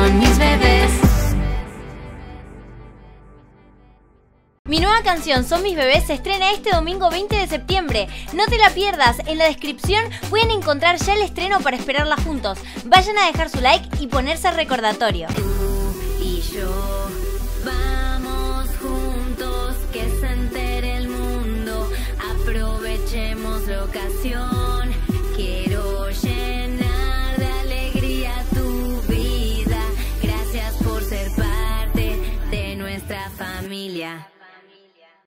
son mis bebés. Mi nueva canción Son mis bebés se estrena este domingo 20 de septiembre. No te la pierdas, en la descripción pueden encontrar ya el estreno para esperarla juntos. Vayan a dejar su like y ponerse recordatorio. Tú y yo vamos juntos, que se entere el mundo, aprovechemos la ocasión.